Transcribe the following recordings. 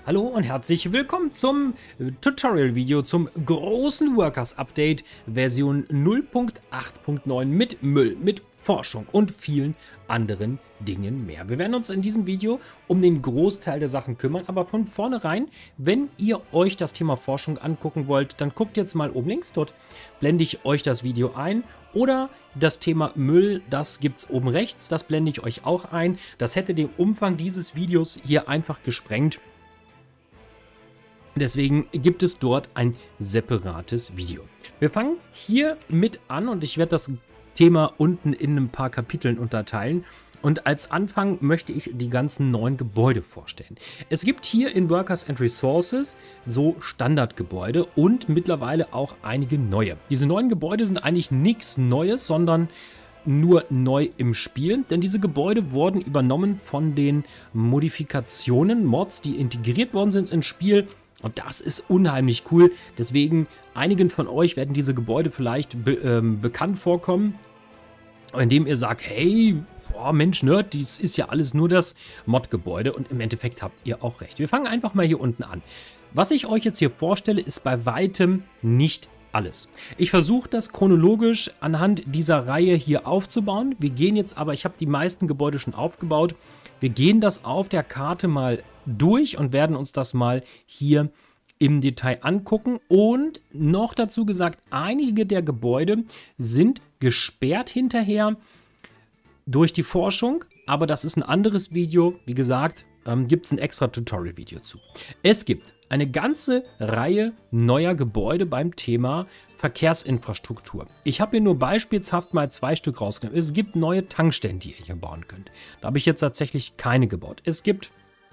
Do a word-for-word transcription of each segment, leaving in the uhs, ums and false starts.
Hallo und herzlich willkommen zum Tutorial-Video zum großen Workers-Update Version null Punkt acht Punkt neun mit Müll, mit Forschung und vielen anderen Dingen mehr. Wir werden uns in diesem Video um den Großteil der Sachen kümmern, aber von vornherein, wenn ihr euch das Thema Forschung angucken wollt, dann guckt jetzt mal oben links, dort blende ich euch das Video ein. Oder das Thema Müll, das gibt es oben rechts, das blende ich euch auch ein. Das hätte den Umfang dieses Videos hier einfach gesprengt. Deswegen gibt es dort ein separates Video. Wir fangen hier mit an und ich werde das Thema unten in ein paar Kapiteln unterteilen. Und als Anfang möchte ich die ganzen neuen Gebäude vorstellen. Es gibt hier in Workers and Resources so Standardgebäude und mittlerweile auch einige neue. Diese neuen Gebäude sind eigentlich nichts Neues, sondern nur neu im Spiel, denn diese Gebäude wurden übernommen von den Modifikationen, Mods, die integriert worden sind ins Spiel. Und das ist unheimlich cool. Deswegen, einigen von euch werden diese Gebäude vielleicht be ähm, bekannt vorkommen, indem ihr sagt, hey, boah, Mensch, Nerd, dies ist ja alles nur das Mod-Gebäude. Und im Endeffekt habt ihr auch recht. Wir fangen einfach mal hier unten an. Was ich euch jetzt hier vorstelle, ist bei weitem nicht alles. Ich versuche das chronologisch anhand dieser Reihe hier aufzubauen. Wir gehen jetzt aber, ich habe die meisten Gebäude schon aufgebaut. Wir gehen das auf der Karte mal durch und werden uns das mal hier im Detail angucken. Und noch dazu gesagt, einige der Gebäude sind gesperrt hinterher durch die Forschung, aber das ist ein anderes Video. Wie gesagt, ähm, gibt es ein extra Tutorial-Video zu. Es gibt eine ganze Reihe neuer Gebäude beim Thema Verkehrsinfrastruktur. Ich habe hier nur beispielshaft mal zwei Stück rausgenommen. Es gibt neue Tankstellen, die ihr hier bauen könnt. Da habe ich jetzt tatsächlich keine gebaut. Es gibt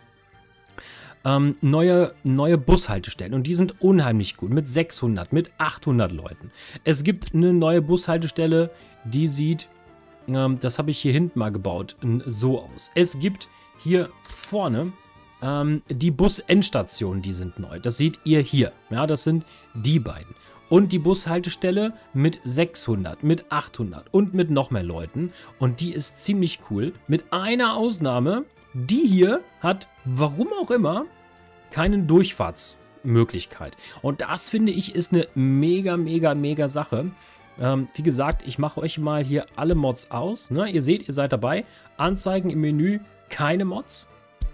ähm, neue, neue Bushaltestellen und die sind unheimlich gut. Mit sechshundert, mit achthundert Leuten. Es gibt eine neue Bushaltestelle, die sieht, ähm, das habe ich hier hinten mal gebaut, so aus. Es gibt hier vorne ähm, die Bus-Endstationen, die sind neu. Das seht ihr hier. Ja, das sind die beiden. Und die Bushaltestelle mit sechshundert, mit achthundert und mit noch mehr Leuten. Und die ist ziemlich cool. Mit einer Ausnahme, die hier hat, warum auch immer, keine Durchfahrtsmöglichkeit. Und das, finde ich, ist eine mega, mega, mega Sache. Ähm, wie gesagt, ich mache euch mal hier alle Mods aus. Ne? Ihr seht, ihr seid dabei. Anzeigen im Menü, keine Mods.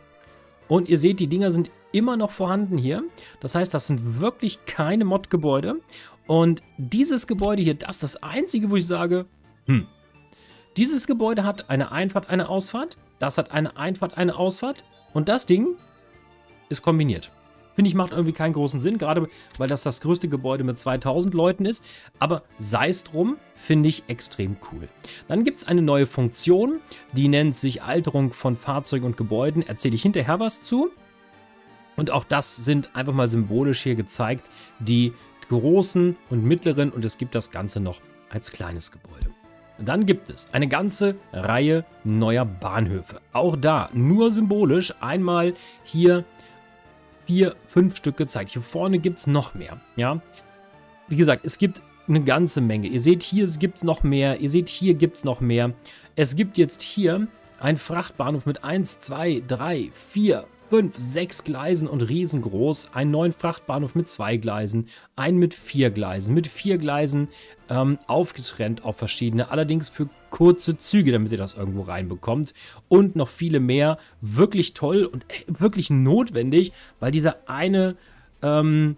Und ihr seht, die Dinger sind immer noch vorhanden hier. Das heißt, das sind wirklich keine Mod-Gebäude. Und dieses Gebäude hier, das ist das einzige, wo ich sage, hm, dieses Gebäude hat eine Einfahrt, eine Ausfahrt. Das hat eine Einfahrt, eine Ausfahrt. Und das Ding ist kombiniert. Finde ich, macht irgendwie keinen großen Sinn, gerade weil das das größte Gebäude mit zweitausend Leuten ist. Aber sei es drum, finde ich extrem cool. Dann gibt es eine neue Funktion, die nennt sich Alterung von Fahrzeugen und Gebäuden. Erzähle ich hinterher was zu. Und auch das sind einfach mal symbolisch hier gezeigt, die großen und mittleren, und es gibt das Ganze noch als kleines Gebäude. Dann gibt es eine ganze Reihe neuer Bahnhöfe. Auch da nur symbolisch einmal hier vier, fünf Stück gezeigt. Hier vorne gibt es noch mehr. Ja, wie gesagt, es gibt eine ganze Menge. Ihr seht, hier gibt es noch mehr. Ihr seht, hier gibt es noch mehr. Es gibt jetzt hier einen Frachtbahnhof mit eins, zwei, drei, vier, fünf, sechs Gleisen und riesengroß. Einen neuen Frachtbahnhof mit zwei Gleisen. Einen mit vier Gleisen. Mit vier Gleisen ähm, aufgetrennt auf verschiedene. Allerdings für kurze Züge, damit ihr das irgendwo reinbekommt. Und noch viele mehr. Wirklich toll und äh, wirklich notwendig, weil dieser eine ähm,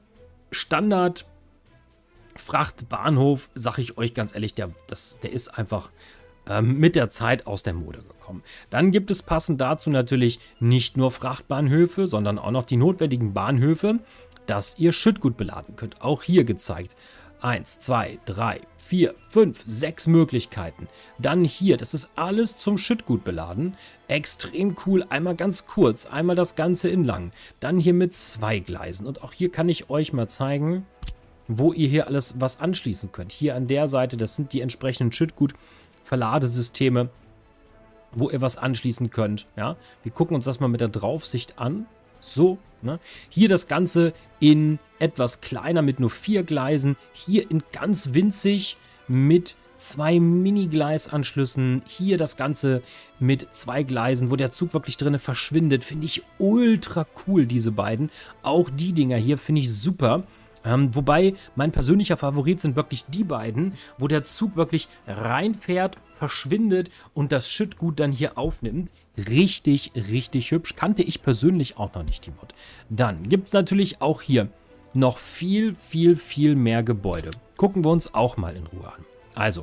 Standard Frachtbahnhof, sage ich euch ganz ehrlich, der, das, der ist einfach ähm, mit der Zeit aus der Mode gekommen. Dann gibt es passend dazu natürlich nicht nur Frachtbahnhöfe, sondern auch noch die notwendigen Bahnhöfe, dass ihr Schüttgut beladen könnt. Auch hier gezeigt. eins, zwei, drei, vier, fünf, sechs Möglichkeiten. Dann hier, das ist alles zum Schüttgut beladen. Extrem cool. Einmal ganz kurz, einmal das Ganze in lang. Dann hier mit zwei Gleisen. Und auch hier kann ich euch mal zeigen, wo ihr hier alles was anschließen könnt. Hier an der Seite, das sind die entsprechenden Schüttgut-Verladesysteme, wo ihr was anschließen könnt. Ja, wir gucken uns das mal mit der Draufsicht an. So, ne? Hier das Ganze in etwas kleiner mit nur vier Gleisen. Hier in ganz winzig mit zwei Mini-Gleisanschlüssen. Hier das Ganze mit zwei Gleisen, wo der Zug wirklich drin verschwindet. Finde ich ultra cool, diese beiden. Auch die Dinger hier finde ich super. Ähm, wobei mein persönlicher Favorit sind wirklich die beiden, wo der Zug wirklich reinfährt, verschwindet und das Schüttgut dann hier aufnimmt. Richtig, richtig hübsch. Kannte ich persönlich auch noch nicht, die Mod. Dann gibt es natürlich auch hier noch viel, viel, viel mehr Gebäude. Gucken wir uns auch mal in Ruhe an. Also,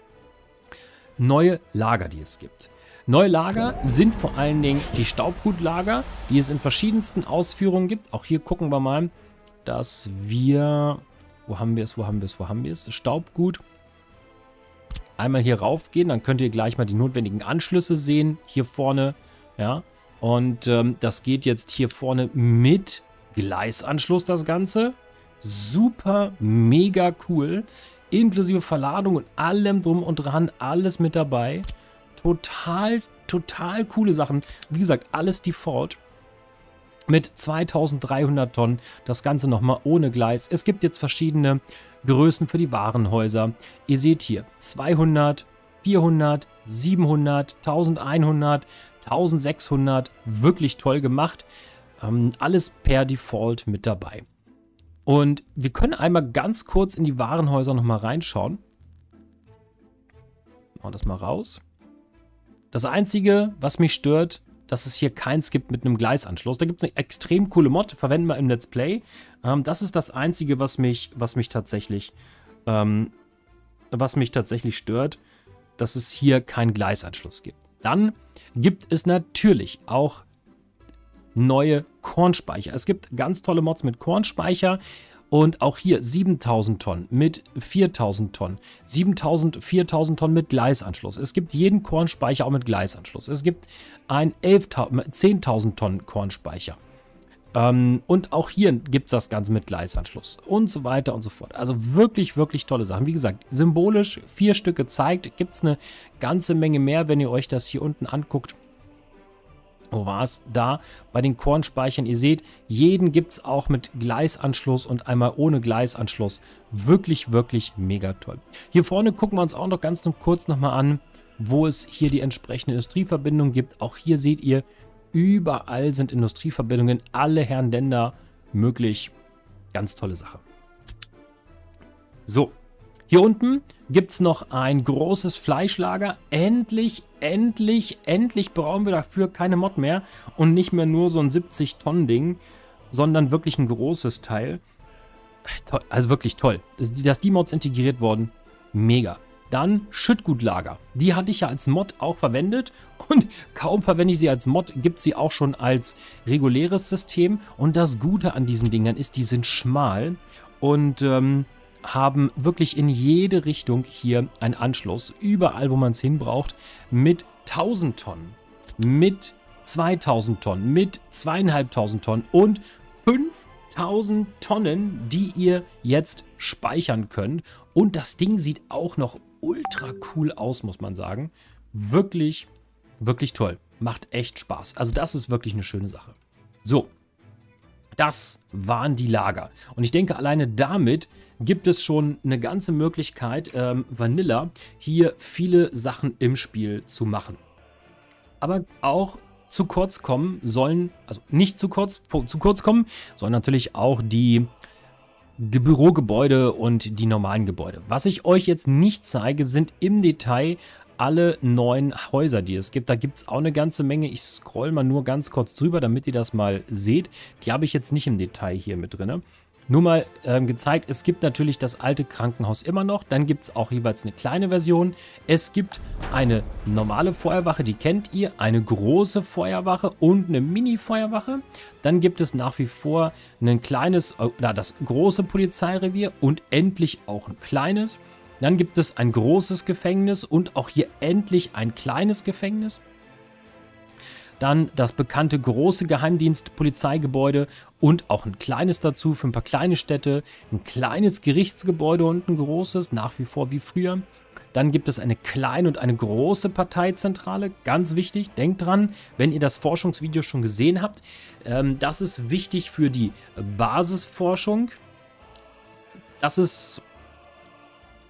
neue Lager, die es gibt. Neue Lager sind vor allen Dingen die Staubgutlager, die es in verschiedensten Ausführungen gibt. Auch hier gucken wir mal, dass wir... Wo haben wir es, wo haben wir es, wo haben wir es? Staubgut. Einmal hier raufgehen, dann könnt ihr gleich mal die notwendigen Anschlüsse sehen. Hier vorne, ja. Und ähm, das geht jetzt hier vorne mit Gleisanschluss, das Ganze. Super, mega cool. Inklusive Verladung und allem drum und dran, alles mit dabei. Total, total coole Sachen. Wie gesagt, alles Default. Mit zweitausenddreihundert Tonnen. Das Ganze nochmal ohne Gleis. Es gibt jetzt verschiedene Größen für die Warenhäuser. Ihr seht hier zweihundert, vierhundert, siebenhundert, eintausendeinhundert, eintausendsechshundert. Wirklich toll gemacht. Ähm, alles per Default mit dabei. Und wir können einmal ganz kurz in die Warenhäuser nochmal reinschauen. Machen wir das mal raus. Das Einzige, was mich stört, dass es hier keins gibt mit einem Gleisanschluss. Da gibt es eine extrem coole Mod, verwenden wir im Let's Play. Ähm, das ist das Einzige, was mich, was mich tatsächlich, ähm, was mich tatsächlich stört, dass es hier keinen Gleisanschluss gibt. Dann gibt es natürlich auch neue Kornspeicher. Es gibt ganz tolle Mods mit Kornspeicher. Und auch hier siebentausend Tonnen mit viertausend Tonnen, siebentausend, viertausend Tonnen mit Gleisanschluss. Es gibt jeden Kornspeicher auch mit Gleisanschluss. Es gibt ein zehntausend Tonnen Kornspeicher. Ähm, und auch hier gibt es das Ganze mit Gleisanschluss und so weiter und so fort. Also wirklich, wirklich tolle Sachen. Wie gesagt, symbolisch vier Stück gezeigt. Gibt es eine ganze Menge mehr, wenn ihr euch das hier unten anguckt. Wo war es? Da bei den Kornspeichern. Ihr seht, jeden gibt es auch mit Gleisanschluss und einmal ohne Gleisanschluss. Wirklich, wirklich mega toll. Hier vorne gucken wir uns auch noch ganz noch kurz nochmal an, wo es hier die entsprechende Industrieverbindung gibt. Auch hier seht ihr, überall sind Industrieverbindungen, alle Herren Länder möglich. Ganz tolle Sache. So. Hier unten gibt es noch ein großes Fleischlager. Endlich, endlich, endlich brauchen wir dafür keine Mod mehr. Und nicht mehr nur so ein siebzig Tonnen Ding, sondern wirklich ein großes Teil. Also wirklich toll. Dass die Mods integriert wurden, mega. Dann Schüttgutlager. Die hatte ich ja als Mod auch verwendet. Und kaum verwende ich sie als Mod, gibt es sie auch schon als reguläres System. Und das Gute an diesen Dingern ist, die sind schmal. Und ähm, haben wirklich in jede Richtung hier einen Anschluss, überall wo man es hin braucht, mit tausend Tonnen, mit zweitausend Tonnen, mit zweieinhalbtausend Tonnen und fünftausend Tonnen, die ihr jetzt speichern könnt. Und das Ding sieht auch noch ultra cool aus, muss man sagen. Wirklich, wirklich toll. Macht echt Spaß. Also das ist wirklich eine schöne Sache. So, das waren die Lager. Und ich denke, alleine damit gibt es schon eine ganze Möglichkeit, ähm, Vanilla hier viele Sachen im Spiel zu machen. Aber auch zu kurz kommen sollen, also nicht zu kurz, zu kurz kommen, sollen natürlich auch die Bürogebäude und die normalen Gebäude. Was ich euch jetzt nicht zeige, sind im Detail alle neuen Häuser, die es gibt. Da gibt es auch eine ganze Menge. Ich scroll mal nur ganz kurz drüber, damit ihr das mal seht. Die habe ich jetzt nicht im Detail hier mit drin. Nur mal ähm, gezeigt, es gibt natürlich das alte Krankenhaus immer noch. Dann gibt es auch jeweils eine kleine Version. Es gibt eine normale Feuerwache, die kennt ihr. Eine große Feuerwache und eine Mini-Feuerwache. Dann gibt es nach wie vor ein kleines, oder das große Polizeirevier und endlich auch ein kleines. Dann gibt es ein großes Gefängnis und auch hier endlich ein kleines Gefängnis. Dann das bekannte große Geheimdienst-Polizeigebäude und auch ein kleines dazu für ein paar kleine Städte. Ein kleines Gerichtsgebäude und ein großes, nach wie vor wie früher. Dann gibt es eine kleine und eine große Parteizentrale. Ganz wichtig, denkt dran, wenn ihr das Forschungsvideo schon gesehen habt. Ähm, das ist wichtig für die Basisforschung. Das ist...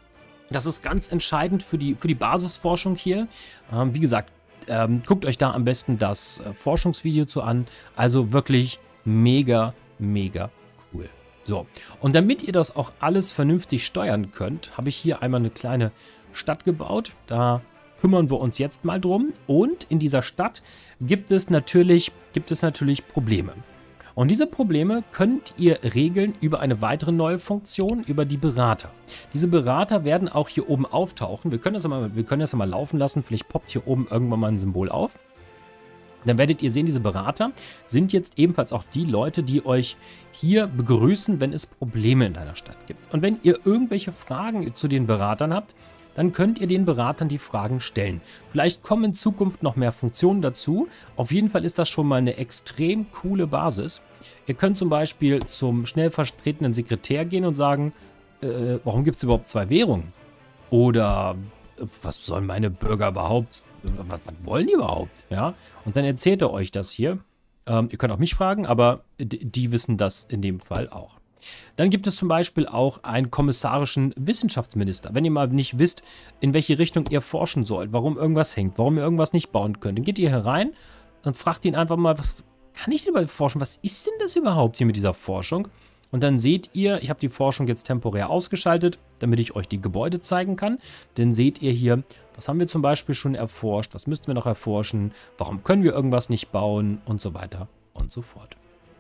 Das ist ganz entscheidend für die, für die Basisforschung hier. Ähm, wie gesagt, ähm, guckt euch da am besten das äh, Forschungsvideo zu an. Also wirklich mega, mega cool. So, und damit ihr das auch alles vernünftig steuern könnt, habe ich hier einmal eine kleine Stadt gebaut. Da kümmern wir uns jetzt mal drum. Und in dieser Stadt gibt es natürlich, gibt es natürlich Probleme. Und diese Probleme könnt ihr regeln über eine weitere neue Funktion, über die Berater. Diese Berater werden auch hier oben auftauchen. Wir können das ja mal, wir können das ja mal laufen lassen. Vielleicht poppt hier oben irgendwann mal ein Symbol auf. Dann werdet ihr sehen, diese Berater sind jetzt ebenfalls auch die Leute, die euch hier begrüßen, wenn es Probleme in deiner Stadt gibt. Und wenn ihr irgendwelche Fragen zu den Beratern habt, dann könnt ihr den Beratern die Fragen stellen. Vielleicht kommen in Zukunft noch mehr Funktionen dazu. Auf jeden Fall ist das schon mal eine extrem coole Basis. Ihr könnt zum Beispiel zum schnell vertretenen Sekretär gehen und sagen, äh, warum gibt es überhaupt zwei Währungen? Oder was sollen meine Bürger überhaupt, was, was wollen die überhaupt? Ja? Und dann erzählt er euch das hier. Ähm, ihr könnt auch mich fragen, aber die wissen das in dem Fall auch. Dann gibt es zum Beispiel auch einen kommissarischen Wissenschaftsminister. Wenn ihr mal nicht wisst, in welche Richtung ihr forschen sollt, warum irgendwas hängt, warum ihr irgendwas nicht bauen könnt, dann geht ihr herein und fragt ihn einfach mal, was kann ich denn überhaupt forschen? Was ist denn das überhaupt hier mit dieser Forschung? Und dann seht ihr, ich habe die Forschung jetzt temporär ausgeschaltet, damit ich euch die Gebäude zeigen kann. Dann seht ihr hier, was haben wir zum Beispiel schon erforscht, was müssten wir noch erforschen, warum können wir irgendwas nicht bauen und so weiter und so fort.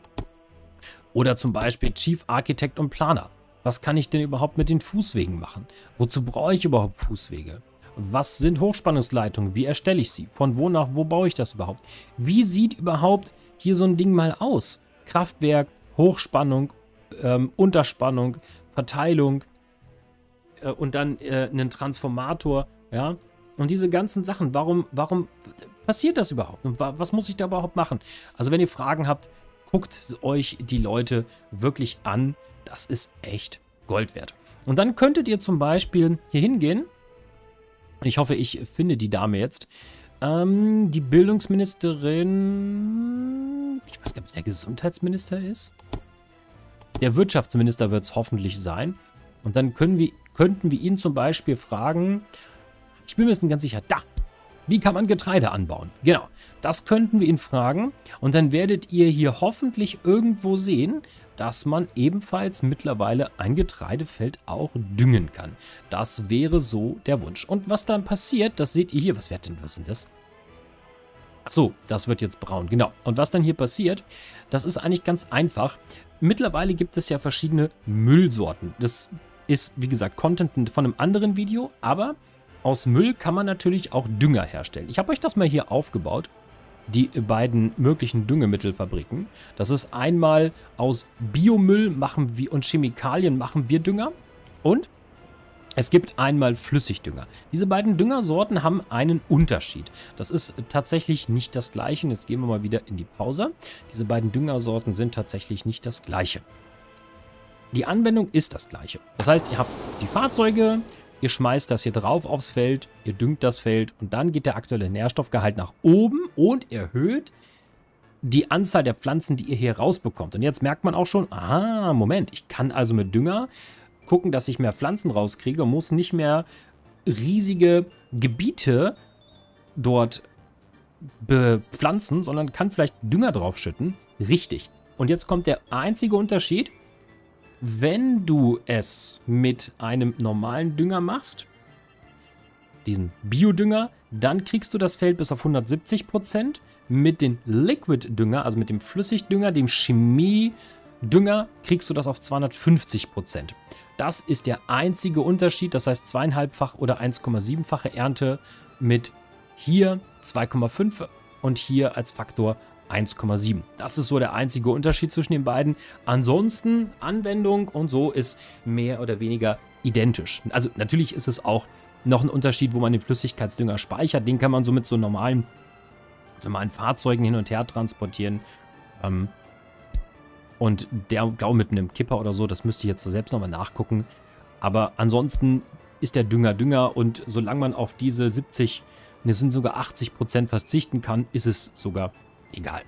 Oder zum Beispiel Chief Architect und Planer. Was kann ich denn überhaupt mit den Fußwegen machen? Wozu brauche ich überhaupt Fußwege? Was sind Hochspannungsleitungen? Wie erstelle ich sie? Von wo nach wo baue ich das überhaupt? Wie sieht überhaupt hier so ein Ding mal aus? Kraftwerk, Hochspannung, ähm, Unterspannung, Verteilung äh, und dann äh, einen Transformator, ja? Und diese ganzen Sachen, warum, warum passiert das überhaupt? Und wa was muss ich da überhaupt machen? Also wenn ihr Fragen habt, guckt euch die Leute wirklich an. Das ist echt Gold wert. Und dann könntet ihr zum Beispiel hier hingehen. Und ich hoffe, ich finde die Dame jetzt. Ähm, die Bildungsministerin. Ich weiß gar nicht, ob es der Gesundheitsminister ist. Der Wirtschaftsminister wird es hoffentlich sein. Und dann können wir, könnten wir ihn zum Beispiel fragen. Ich bin mir jetzt nicht ganz sicher. Da! Wie kann man Getreide anbauen? Genau, das könnten wir ihn fragen. Und dann werdet ihr hier hoffentlich irgendwo sehen, dass man ebenfalls mittlerweile ein Getreidefeld auch düngen kann. Das wäre so der Wunsch. Und was dann passiert, das seht ihr hier. Was wird denn, was ist denn das? Ach so, das wird jetzt braun, genau. Und was dann hier passiert, das ist eigentlich ganz einfach. Mittlerweile gibt es ja verschiedene Müllsorten. Das ist, wie gesagt, Content von einem anderen Video, aber aus Müll kann man natürlich auch Dünger herstellen. Ich habe euch das mal hier aufgebaut, die beiden möglichen Düngemittelfabriken. Das ist einmal aus Biomüll machen wir und Chemikalien machen wir Dünger und es gibt einmal Flüssigdünger. Diese beiden Düngersorten haben einen Unterschied. Das ist tatsächlich nicht das gleiche. Jetzt gehen wir mal wieder in die Pause. Diese beiden Düngersorten sind tatsächlich nicht das gleiche. Die Anwendung ist das gleiche. Das heißt, ihr habt die Fahrzeuge, ihr schmeißt das hier drauf aufs Feld, ihr düngt das Feld und dann geht der aktuelle Nährstoffgehalt nach oben und erhöht die Anzahl der Pflanzen, die ihr hier rausbekommt. Und jetzt merkt man auch schon, ah, Moment, ich kann also mit Dünger gucken, dass ich mehr Pflanzen rauskriege und muss nicht mehr riesige Gebiete dort bepflanzen, sondern kann vielleicht Dünger draufschütten. Richtig. Und jetzt kommt der einzige Unterschied. Wenn du es mit einem normalen Dünger machst, diesen Biodünger, dann kriegst du das Feld bis auf hundertsiebzig Prozent. Mit dem Liquid-Dünger, also mit dem Flüssigdünger, dem Chemie-Dünger, kriegst du das auf zweihundertfünfzig Prozent. Das ist der einzige Unterschied, das heißt zweieinhalbfach oder eins Komma sieben-fache Ernte mit hier zwei Komma fünf und hier als Faktor eins Komma sieben. Das ist so der einzige Unterschied zwischen den beiden. Ansonsten Anwendung und so ist mehr oder weniger identisch. Also natürlich ist es auch noch ein Unterschied, wo man den Flüssigkeitsdünger speichert. Den kann man so mit so normalen, normalen Fahrzeugen hin und her transportieren. Ähm, und der, glaube mit einem Kipper oder so, das müsste ich jetzt so selbst nochmal nachgucken. Aber ansonsten ist der Dünger Dünger und solange man auf diese siebzig, ne, sind sogar achtzig Prozent verzichten kann, ist es sogar egal.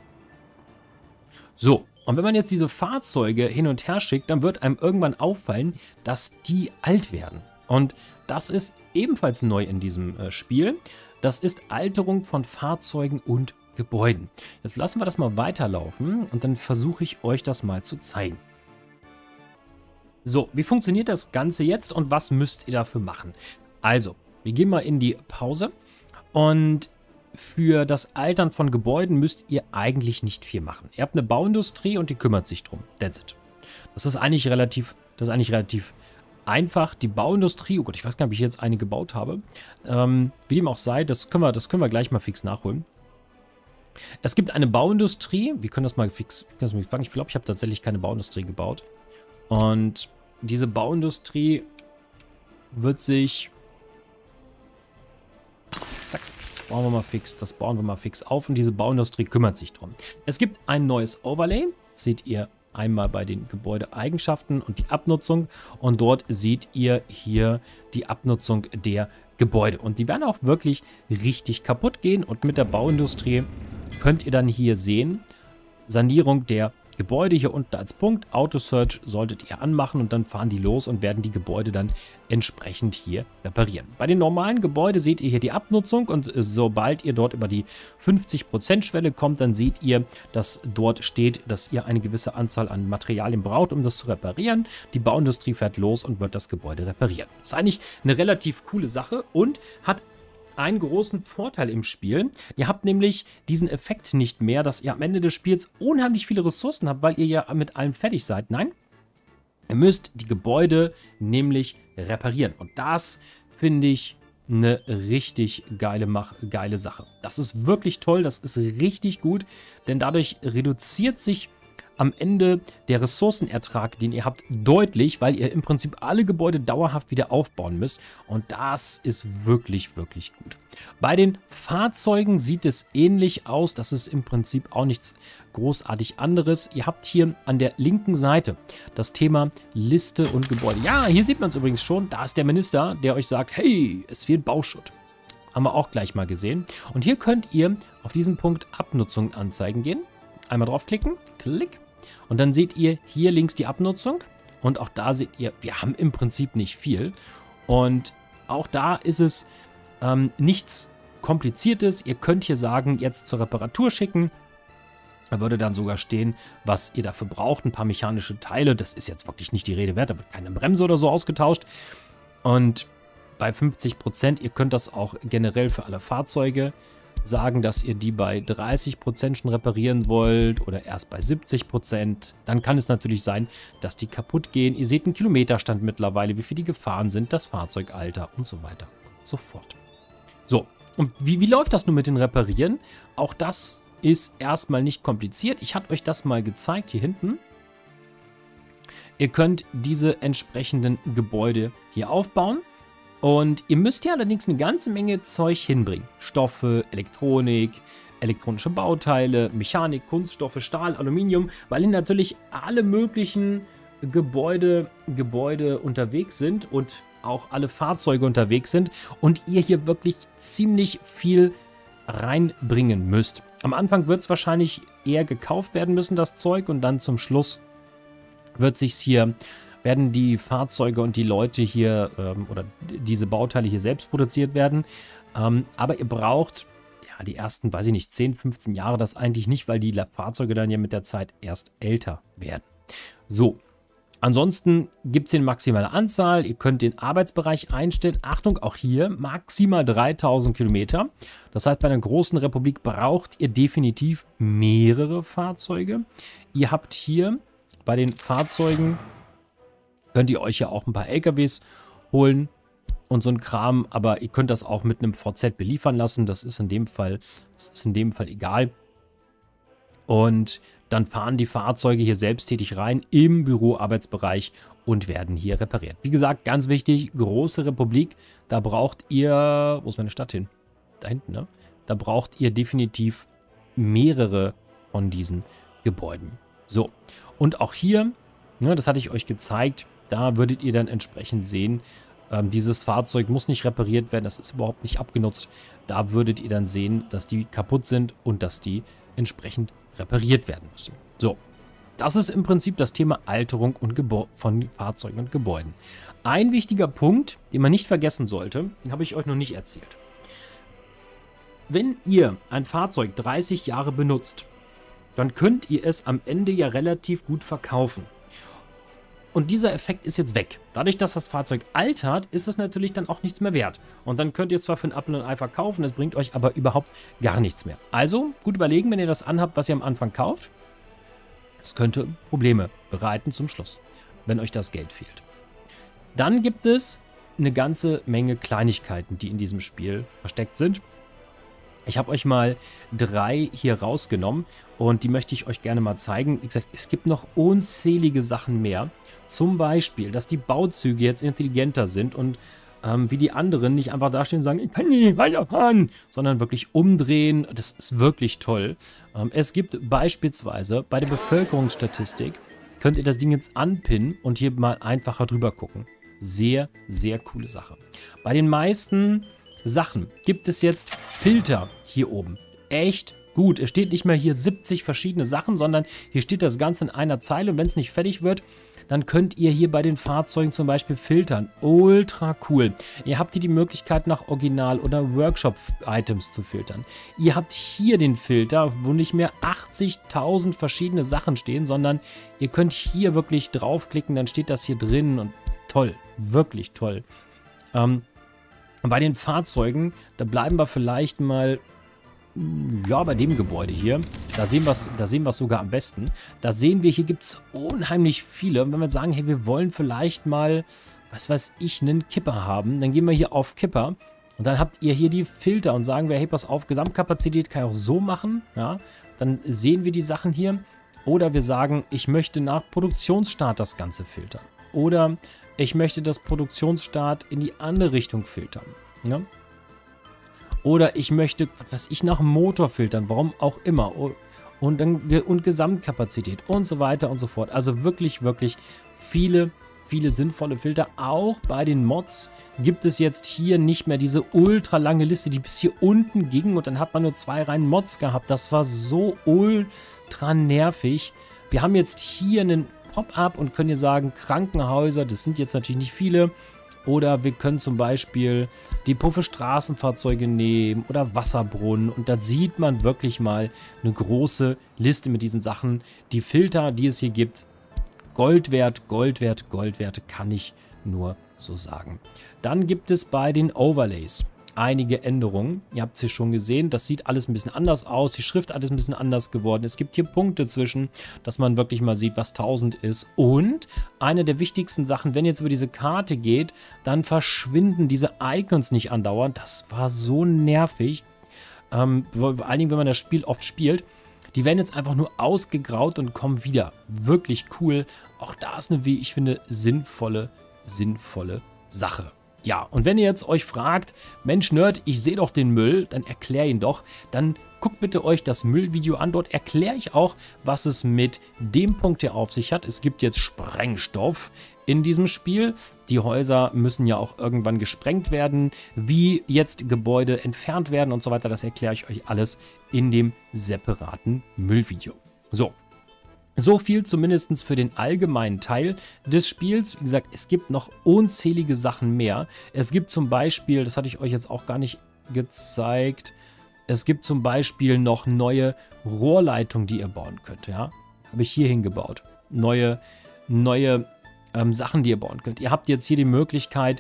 So, und wenn man jetzt diese Fahrzeuge hin und her schickt, dann wird einem irgendwann auffallen, dass die alt werden. Und das ist ebenfalls neu in diesem äh, Spiel. Das ist Alterung von Fahrzeugen und Gebäuden. Jetzt lassen wir das mal weiterlaufen und dann versuche ich euch das mal zu zeigen. So, wie funktioniert das Ganze jetzt und was müsst ihr dafür machen? Also, wir gehen mal in die Pause und für das Altern von Gebäuden müsst ihr eigentlich nicht viel machen. Ihr habt eine Bauindustrie und die kümmert sich drum. That's it. Das ist eigentlich relativ, das ist eigentlich relativ einfach. Die Bauindustrie, oh Gott, ich weiß gar nicht, ob ich jetzt eine gebaut habe. Ähm, wie dem auch sei, das können wir, das können wir gleich mal fix nachholen. Es gibt eine Bauindustrie. Wir können das mal fix, das mal fangen. Ich glaube, ich habe tatsächlich keine Bauindustrie gebaut. Und diese Bauindustrie wird sich... Zack, das bauen wir mal fix, das bauen wir mal fix auf. Und diese Bauindustrie kümmert sich drum. Es gibt ein neues Overlay. Seht ihr einmal bei den Gebäudeeigenschaften und die Abnutzung. Und dort seht ihr hier die Abnutzung der Gebäude. Und die werden auch wirklich richtig kaputt gehen. Und mit der Bauindustrie könnt ihr dann hier sehen, Sanierung der Gebäude hier unten als Punkt. Auto-Search solltet ihr anmachen und dann fahren die los und werden die Gebäude dann entsprechend hier reparieren. Bei den normalen Gebäuden seht ihr hier die Abnutzung und sobald ihr dort über die fünfzig Prozent Schwelle kommt, dann seht ihr, dass dort steht, dass ihr eine gewisse Anzahl an Materialien braucht, um das zu reparieren. Die Bauindustrie fährt los und wird das Gebäude reparieren. Das ist eigentlich eine relativ coole Sache und hat einen großen Vorteil im Spiel. Ihr habt nämlich diesen Effekt nicht mehr, dass ihr am Ende des Spiels unheimlich viele Ressourcen habt, weil ihr ja mit allem fertig seid. Nein, ihr müsst die Gebäude nämlich reparieren. Und das finde ich eine richtig geile, Mach geile Sache. Das ist wirklich toll, das ist richtig gut, denn dadurch reduziert sich am Ende der Ressourcenertrag, den ihr habt, deutlich, weil ihr im Prinzip alle Gebäude dauerhaft wieder aufbauen müsst. Und das ist wirklich, wirklich gut. Bei den Fahrzeugen sieht es ähnlich aus. Das ist im Prinzip auch nichts großartig anderes. Ihr habt hier an der linken Seite das Thema Liste und Gebäude. Ja, hier sieht man es übrigens schon. Da ist der Minister, der euch sagt, hey, es fehlt Bauschutt. Haben wir auch gleich mal gesehen. Und hier könnt ihr auf diesen Punkt Abnutzung anzeigen gehen. Einmal draufklicken, klick. Und dann seht ihr hier links die Abnutzung. Und auch da seht ihr, wir haben im Prinzip nicht viel. Und auch da ist es ähm, nichts Kompliziertes. Ihr könnt hier sagen, jetzt zur Reparatur schicken. Da würde dann sogar stehen, was ihr dafür braucht. Ein paar mechanische Teile. Das ist jetzt wirklich nicht die Rede wert. Da wird keine Bremse oder so ausgetauscht. Und bei fünfzig Prozent, ihr könnt das auch generell für alle Fahrzeuge sagen, dass ihr die bei dreißig Prozent schon reparieren wollt oder erst bei siebzig Prozent. Dann kann es natürlich sein, dass die kaputt gehen. Ihr seht einen Kilometerstand mittlerweile, wie viel die gefahren sind, das Fahrzeugalter und so weiter und so fort. So, und wie, wie läuft das nun mit den Reparieren? Auch das ist erstmal nicht kompliziert. Ich hatte euch das mal gezeigt hier hinten. Ihr könnt diese entsprechenden Gebäude hier aufbauen. Und ihr müsst hier allerdings eine ganze Menge Zeug hinbringen. Stoffe, Elektronik, elektronische Bauteile, Mechanik, Kunststoffe, Stahl, Aluminium, weil hier natürlich alle möglichen Gebäude, Gebäude unterwegs sind und auch alle Fahrzeuge unterwegs sind und ihr hier wirklich ziemlich viel reinbringen müsst. Am Anfang wird es wahrscheinlich eher gekauft werden müssen, das Zeug, und dann zum Schluss wird sich's hier werden die Fahrzeuge und die Leute hier ähm, oder diese Bauteile hier selbst produziert werden. Ähm, aber ihr braucht ja die ersten, weiß ich nicht, zehn, fünfzehn Jahre das eigentlich nicht, weil die Fahrzeuge dann ja mit der Zeit erst älter werden. So, ansonsten gibt es hier eine maximale Anzahl. Ihr könnt den Arbeitsbereich einstellen. Achtung, auch hier maximal dreitausend Kilometer. Das heißt, bei einer großen Republik braucht ihr definitiv mehrere Fahrzeuge. Ihr habt hier bei den Fahrzeugen könnt ihr euch ja auch ein paar L K Ws holen und so ein Kram, aber ihr könnt das auch mit einem V Z beliefern lassen. Das ist in dem Fall, das ist in dem Fall egal. Und dann fahren die Fahrzeuge hier selbsttätig rein im Büroarbeitsbereich und werden hier repariert. Wie gesagt, ganz wichtig, große Republik, da braucht ihr, wo ist meine Stadt hin? Da hinten, ne? Da braucht ihr definitiv mehrere von diesen Gebäuden. So, und auch hier, ne, das hatte ich euch gezeigt, da würdet ihr dann entsprechend sehen, ähm, dieses Fahrzeug muss nicht repariert werden, das ist überhaupt nicht abgenutzt. Da würdet ihr dann sehen, dass die kaputt sind und dass die entsprechend repariert werden müssen. So, das ist im Prinzip das Thema Alterung und Gebäu- von Fahrzeugen und Gebäuden. Ein wichtiger Punkt, den man nicht vergessen sollte, den habe ich euch noch nicht erzählt. Wenn ihr ein Fahrzeug dreißig Jahre benutzt, dann könnt ihr es am Ende ja relativ gut verkaufen. Und dieser Effekt ist jetzt weg. Dadurch, dass das Fahrzeug altert, ist es natürlich dann auch nichts mehr wert. Und dann könnt ihr es zwar für ein Apfel und ein Ei verkaufen, es bringt euch aber überhaupt gar nichts mehr. Also gut überlegen, wenn ihr das anhabt, was ihr am Anfang kauft. Es könnte Probleme bereiten zum Schluss, wenn euch das Geld fehlt. Dann gibt es eine ganze Menge Kleinigkeiten, die in diesem Spiel versteckt sind. Ich habe euch mal drei hier rausgenommen und die möchte ich euch gerne mal zeigen. Wie gesagt, es gibt noch unzählige Sachen mehr. Zum Beispiel, dass die Bauzüge jetzt intelligenter sind und ähm, wie die anderen nicht einfach dastehen und sagen, ich kann nicht weiterfahren, sondern wirklich umdrehen. Das ist wirklich toll. Ähm, es gibt beispielsweise bei der Bevölkerungsstatistik, könnt ihr das Ding jetzt anpinnen und hier mal einfacher drüber gucken. Sehr, sehr coole Sache. Bei den meisten Sachen gibt es jetzt Filter hier oben. Echt gut. Es steht nicht mehr hier siebzig verschiedene Sachen, sondern hier steht das Ganze in einer Zeile. Und wenn es nicht fertig wird, dann könnt ihr hier bei den Fahrzeugen zum Beispiel filtern. Ultra cool. Ihr habt hier die Möglichkeit, nach Original- oder Workshop-Items zu filtern. Ihr habt hier den Filter, wo nicht mehr achtzigtausend verschiedene Sachen stehen, sondern ihr könnt hier wirklich draufklicken, dann steht das hier drin und toll. Wirklich toll. Ähm, bei den Fahrzeugen, da bleiben wir vielleicht mal, ja, bei dem Gebäude hier. Da sehen wir es da sehen wir es sogar am besten. Da sehen wir, hier gibt es unheimlich viele. Und wenn wir sagen, hey, wir wollen vielleicht mal, was weiß ich, einen Kipper haben, dann gehen wir hier auf Kipper. Und dann habt ihr hier die Filter und sagen wir, hey, pass auf, Gesamtkapazität kann ich auch so machen. Ja, dann sehen wir die Sachen hier. Oder wir sagen, ich möchte nach Produktionsstart das Ganze filtern. Oder ich möchte das Produktionsstart in die andere Richtung filtern. Ja? Oder ich möchte, was weiß ich, nach Motor filtern, warum auch immer. Und, dann, und Gesamtkapazität und so weiter und so fort. Also wirklich, wirklich viele, viele sinnvolle Filter. Auch bei den Mods gibt es jetzt hier nicht mehr diese ultra lange Liste, die bis hier unten ging. Und dann hat man nur zwei Reihen Mods gehabt. Das war so ultra nervig. Wir haben jetzt hier einen Pop-up und können hier sagen, Krankenhäuser, das sind jetzt natürlich nicht viele. Oder wir können zum Beispiel Depot für Straßenfahrzeuge nehmen oder Wasserbrunnen. Und da sieht man wirklich mal eine große Liste mit diesen Sachen. Die Filter, die es hier gibt, Gold wert, Gold wert, Gold wert, kann ich nur so sagen. Dann gibt es bei den Overlays einige Änderungen. Ihr habt es hier schon gesehen, das sieht alles ein bisschen anders aus. Die Schrift alles ein bisschen anders geworden. Es gibt hier Punkte zwischen, dass man wirklich mal sieht, was tausend ist. Und eine der wichtigsten Sachen, wenn ihr jetzt über diese Karte geht, dann verschwinden diese Icons nicht andauernd. Das war so nervig. Ähm, vor allen Dingen, wenn man das Spiel oft spielt. Die werden jetzt einfach nur ausgegraut und kommen wieder. Wirklich cool. Auch da ist eine, wie ich finde, sinnvolle, sinnvolle Sache. Ja, und wenn ihr jetzt euch fragt, Mensch Nerd, ich sehe doch den Müll, dann erklär ihn doch. Dann guckt bitte euch das Müllvideo an. Dort erkläre ich auch, was es mit dem Punkt hier auf sich hat. Es gibt jetzt Sprengstoff in diesem Spiel. Die Häuser müssen ja auch irgendwann gesprengt werden. Wie jetzt Gebäude entfernt werden und so weiter, das erkläre ich euch alles in dem separaten Müllvideo. So. So viel zumindest für den allgemeinen Teil des Spiels. Wie gesagt, es gibt noch unzählige Sachen mehr. Es gibt zum Beispiel, das hatte ich euch jetzt auch gar nicht gezeigt, es gibt zum Beispiel noch neue Rohrleitungen, die ihr bauen könnt. Ja? Habe ich hier hingebaut. Neue, neue ähm, Sachen, die ihr bauen könnt. Ihr habt jetzt hier die Möglichkeit,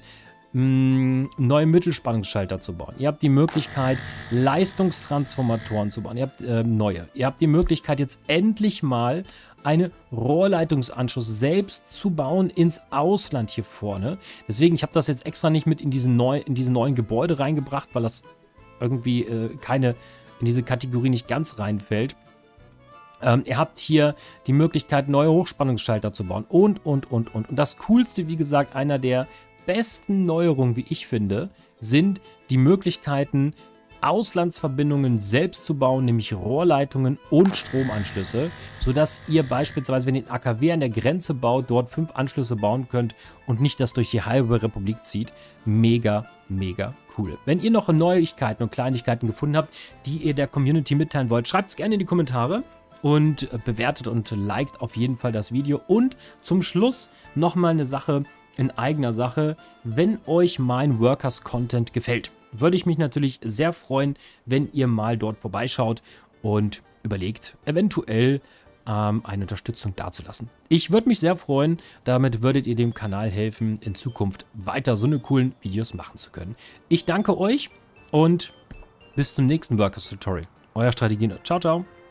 mh, neue Mittelspannungsschalter zu bauen. Ihr habt die Möglichkeit, Leistungstransformatoren zu bauen. Ihr habt äh, neue. Ihr habt die Möglichkeit, jetzt endlich mal einen Rohrleitungsanschluss selbst zu bauen ins Ausland hier vorne. Deswegen, ich habe das jetzt extra nicht mit in diese, neu, in diese neuen Gebäude reingebracht, weil das irgendwie äh, keine, in diese Kategorie nicht ganz reinfällt. Ähm, ihr habt hier die Möglichkeit, neue Hochspannungsschalter zu bauen und, und, und, und. Und das Coolste, wie gesagt, einer der besten Neuerungen, wie ich finde, sind die Möglichkeiten, Auslandsverbindungen selbst zu bauen, nämlich Rohrleitungen und Stromanschlüsse, sodass ihr beispielsweise, wenn ihr den A K W an der Grenze baut, dort fünf Anschlüsse bauen könnt und nicht das durch die halbe Republik zieht. Mega, mega cool. Wenn ihr noch Neuigkeiten und Kleinigkeiten gefunden habt, die ihr der Community mitteilen wollt, schreibt es gerne in die Kommentare. und bewertet und liked auf jeden Fall das Video. Und zum Schluss nochmal eine Sache in eigener Sache. Wenn euch mein Workers-Content gefällt, würde ich mich natürlich sehr freuen, wenn ihr mal dort vorbeischaut und überlegt, eventuell ähm, eine Unterstützung dazulassen. Ich würde mich sehr freuen, damit würdet ihr dem Kanal helfen, in Zukunft weiter so eine coolen Videos machen zu können. Ich danke euch und bis zum nächsten Workers Tutorial. Euer Strategie. Ciao, ciao.